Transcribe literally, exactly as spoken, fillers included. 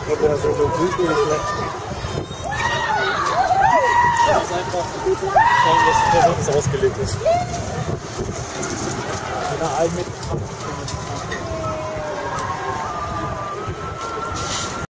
Oder so so Blüte gefleckt. Das ist einfach schauen, dass die Person ausgelegt ist. In einer einen Meter